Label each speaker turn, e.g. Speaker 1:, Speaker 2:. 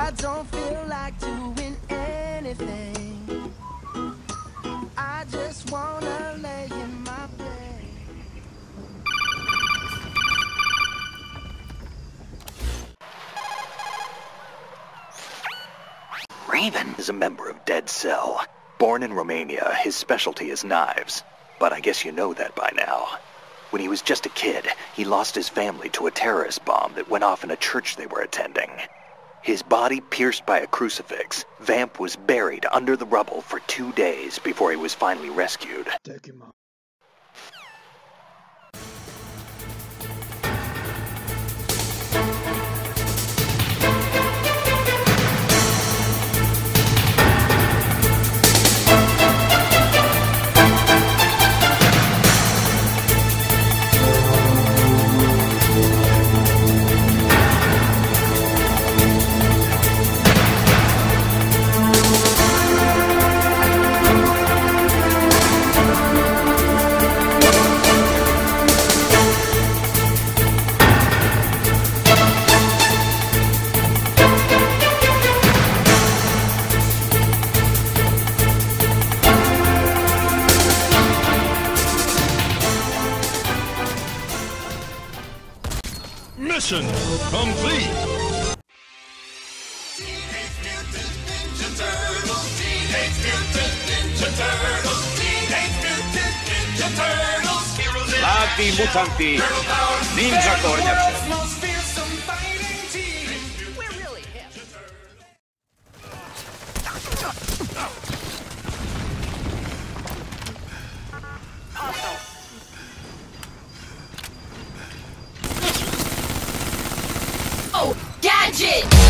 Speaker 1: I don't feel like doing anything. I just wanna lay in my bed.
Speaker 2: Raven is a member of Dead Cell. Born in Romania, his specialty is knives. But I guess you know that by now. When he was just a kid, he lost his family to a terrorist bomb that went off in a church they were attending. His body pierced by a crucifix, Vamp was buried under the rubble for 2 days before he was finally rescued.
Speaker 3: Take him out.
Speaker 4: Mission complete!
Speaker 5: Teenage Mutant Ninja Turtles! Teenage Mutant Ninja Turtles! Teenage Mutant Ninja Turtles! Heroes in
Speaker 6: Lati mutanti, ninja kornjacze.
Speaker 5: most fearsome fighting team!
Speaker 1: We're really hip.
Speaker 7: Oh, Gadget!